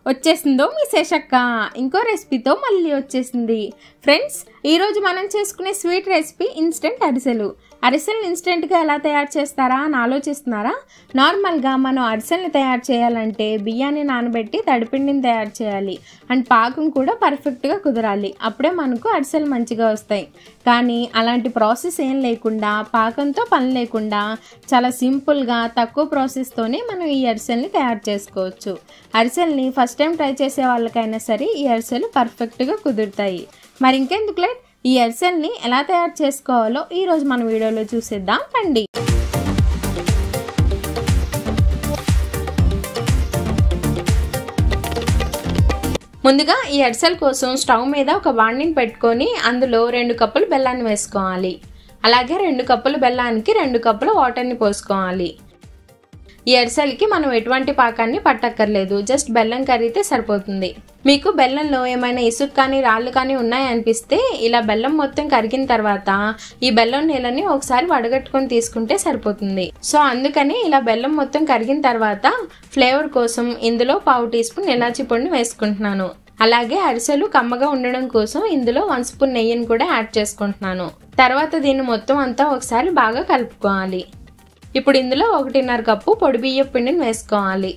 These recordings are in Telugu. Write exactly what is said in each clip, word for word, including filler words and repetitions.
వచ్చేసిందో మీ శేషక్క ఇంకో రెసిపీతో మళ్ళీ వచ్చేసింది ఫ్రెండ్స్. ఈరోజు మనం చేసుకునే స్వీట్ రెసిపీ ఇన్స్టెంట్ అరిసెలు. అరిసెలు ఇన్స్టెంట్గా ఎలా తయారు చేస్తారా అని ఆలోచిస్తున్నారా? నార్మల్గా మనం అరిసెల్ని తయారు చేయాలంటే బియ్యాన్ని నానబెట్టి తడిపిండిని తయారు చేయాలి అండ్ పాకం కూడా పర్ఫెక్ట్గా కుదరాలి, అప్పుడే మనకు అరిసెలు మంచిగా వస్తాయి. కానీ అలాంటి ప్రాసెస్ ఏం లేకుండా, పాకంతో పని లేకుండా చాలా సింపుల్గా తక్కువ ప్రాసెస్తోనే మనం ఈ అరిసెల్ని తయారు చేసుకోవచ్చు. అరిసెల్ని ఫస్ట్ టైం ట్రై చేసే వాళ్ళకైనా సరే ఈ అరిసెలు పర్ఫెక్ట్గా కుదురుతాయి. మరి ఇంకెందుకు లేట్, ఈ అరిసెల్ని ఎలా తయారు చేసుకోవాలో ఈరోజు మన వీడియోలో చూసేద్దాం రండి. ముందుగా ఈ అరిసెల కోసం స్టవ్ మీద ఒక బాండిని పెట్టుకొని అందులో రెండు కప్పులు బెల్లాన్ని వేసుకోవాలి. అలాగే రెండు కప్పుల బెల్లానికి రెండు కప్పుల వాటర్ని పోసుకోవాలి. ఈ అరిసెలకి మనం ఎటువంటి పాకాన్ని పట్టక్కర్లేదు, జస్ట్ బెల్లం కరిగితే సరిపోతుంది. మీకు బెల్లంలో ఏమైనా ఇసుక కానీ రాళ్ళు కానీ ఉన్నాయనిపిస్తే ఇలా బెల్లం మొత్తం కరిగిన తర్వాత ఈ బెల్లం నీళ్ళని ఒకసారి వడగట్టుకొని తీసుకుంటే సరిపోతుంది. సో అందుకని ఇలా బెల్లం మొత్తం కరిగిన తర్వాత ఫ్లేవర్ కోసం ఇందులో పావు టీ స్పూన్ ఇలాచీ పొడిని వేసుకుంటున్నాను. అలాగే అరిసెలు కమ్మగా ఉండడం కోసం ఇందులో వన్ స్పూన్ నెయ్యిని కూడా యాడ్ చేసుకుంటున్నాను. తర్వాత దీన్ని మొత్తం అంతా ఒకసారి బాగా కలుపుకోవాలి. ఇప్పుడు ఇందులో ఒకటిన్నర కప్పు పొడి బియ్యం పిండిని వేసుకోవాలి.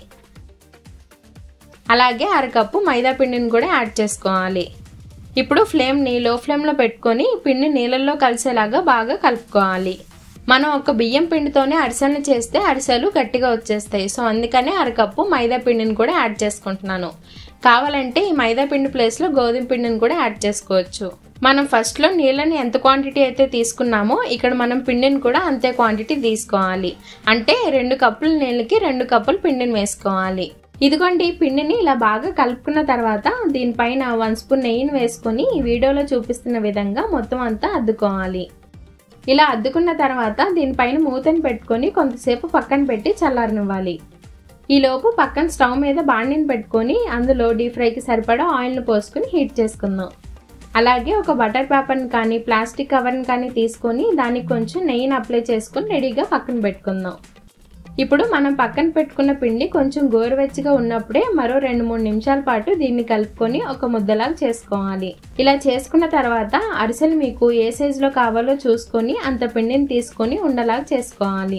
అలాగే అరకప్పు మైదా పిండిని కూడా యాడ్ చేసుకోవాలి. ఇప్పుడు ఫ్లేమ్ని లో ఫ్లేమ్లో పెట్టుకొని పిండి నీళ్ళల్లో కలిసేలాగా బాగా కలుపుకోవాలి. మనం ఒక బియ్యం పిండితోనే అరిసెలను చేస్తే అరిసెలు గట్టిగా వచ్చేస్తాయి. సో అందుకనే అరకప్పు మైదా పిండిని కూడా యాడ్ చేసుకుంటున్నాను. కావాలంటే ఈ మైదా పిండి ప్లేస్లో గోధుమ పిండిని కూడా యాడ్ చేసుకోవచ్చు. మనం ఫస్ట్లో నీళ్ళని ఎంత క్వాంటిటీ అయితే తీసుకున్నామో ఇక్కడ మనం పిండిని కూడా అంతే క్వాంటిటీ తీసుకోవాలి. అంటే రెండు కప్పుల నీళ్ళకి రెండు కప్పులు పిండిని వేసుకోవాలి. ఇదిగోండి పిండిని ఇలా బాగా కలుపుకున్న తర్వాత దీనిపైన వన్ స్పూన్ నెయ్యిని వేసుకొని ఈ వీడియోలో చూపిస్తున్న విధంగా మొత్తం అంతా అద్దుకోవాలి. ఇలా అద్దుకున్న తర్వాత దీనిపైన మూతని పెట్టుకొని కొంతసేపు పక్కన పెట్టి చల్లారనివ్వాలి. ఈలోపు పక్కన స్టవ్ మీద బాండిని పెట్టుకొని అందులో డీప్ ఫ్రైకి సరిపడా ఆయిల్ని పోసుకొని హీట్ చేసుకుందాం. అలాగే ఒక బటర్ పేపర్ని కానీ ప్లాస్టిక్ కవర్ని కానీ తీసుకొని దానికి కొంచెం నెయ్యిని అప్లై చేసుకొని రెడీగా పక్కన పెట్టుకుందాం. ఇప్పుడు మనం పక్కన పెట్టుకున్న పిండి కొంచెం గోరువెచ్చగా ఉన్నప్పుడే మరో రెండు మూడు నిమిషాల పాటు దీన్ని కలుపుకొని ఒక ముద్దలాగా చేసుకోవాలి. ఇలా చేసుకున్న తర్వాత అరిసెలు మీకు ఏ సైజులో కావాలో చూసుకొని అంత పిండిని తీసుకొని ఉండలాగా చేసుకోవాలి.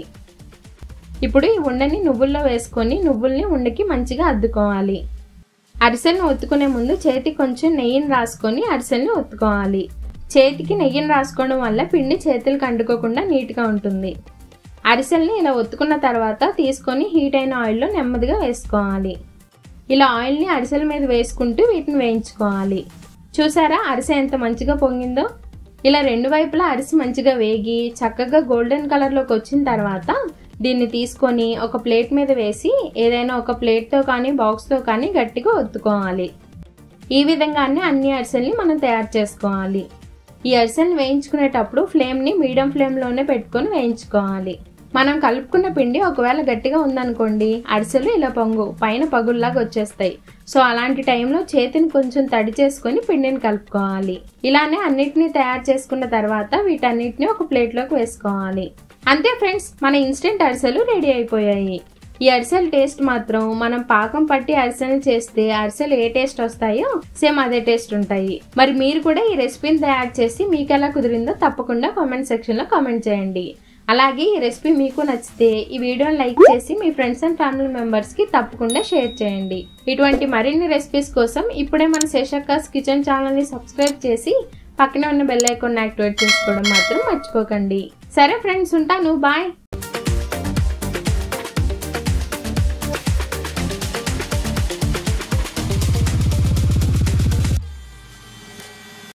ఇప్పుడు ఈ ఉండని నువ్వుల్లో వేసుకొని నువ్వుల్ని ఉండకి మంచిగా అద్దుకోవాలి. అరిసెల్ని ఒత్తుకునే ముందు చేతికి కొంచెం నెయ్యిని రాసుకొని అరిసెల్ని ఒత్తుకోవాలి. చేతికి నెయ్యిని రాసుకోవడం వల్ల పిండి చేతులకు అంటుకోకుండా నీట్గా ఉంటుంది. అరిసెల్ని ఇలా ఒత్తుకున్న తర్వాత తీసుకొని హీట్ అయిన ఆయిల్లో నెమ్మదిగా వేసుకోవాలి. ఇలా ఆయిల్ని అరిసెల మీద వేసుకుంటూ వీటిని వేయించుకోవాలి. చూసారా అరిసె ఎంత మంచిగా పొంగిందో? ఇలా రెండు వైపులా అరిసె మంచిగా వేగి చక్కగా గోల్డెన్ కలర్లోకి వచ్చిన తర్వాత దీన్ని తీసుకొని ఒక ప్లేట్ మీద వేసి ఏదైనా ఒక ప్లేట్తో కానీ బాక్స్తో కానీ గట్టిగా ఒత్తుకోవాలి. ఈ విధంగానే అన్ని అరిసెల్ని మనం తయారు చేసుకోవాలి. ఈ అరిసెల్ని వేయించుకునేటప్పుడు ఫ్లేమ్ని మీడియం ఫ్లేమ్లోనే పెట్టుకొని వేయించుకోవాలి. మనం కలుపుకున్న పిండి ఒకవేళ గట్టిగా ఉందనుకోండి అరిసెలు ఇలా పొంగు పైన పగుల్లాగా వచ్చేస్తాయి. సో అలాంటి టైంలో చేతిని కొంచెం తడి చేసుకొని పిండిని కలుపుకోవాలి. ఇలానే అన్నిటినీ తయారు చేసుకున్న తర్వాత వీటన్నిటిని ఒక ప్లేట్లోకి వేసుకోవాలి. అంతే ఫ్రెండ్స్, మన ఇన్స్టెంట్ అరిసెలు రెడీ అయిపోయాయి. ఈ అరిసెల టేస్ట్ మాత్రం మనం పాకం పట్టి అరిసెలు చేస్తే అరిసెలు ఏ టేస్ట్ వస్తాయో సేమ్ అదే టేస్ట్ ఉంటాయి. మరి మీరు కూడా ఈ రెసిపీని తయారు చేసి మీకు ఎలా కుదిరిందో తప్పకుండా కామెంట్ సెక్షన్లో కామెంట్ చేయండి. అలాగే ఈ రెసిపీ మీకు నచ్చితే ఈ వీడియోని లైక్ చేసి మీ ఫ్రెండ్స్ అండ్ ఫ్యామిలీ మెంబర్స్కి తప్పకుండా షేర్ చేయండి. ఇటువంటి మరిన్ని రెసిపీస్ కోసం ఇప్పుడే మన శేషక్కాస్ కిచెన్ ఛానల్ని సబ్స్క్రైబ్ చేసి పక్కనే ఉన్న బెల్ ఐకాన్ యాక్టివేట్ చేసుకోవడం మాత్రం మర్చిపోకండి. సరే ఫ్రెండ్స్, ఉంటాను. బాయ్.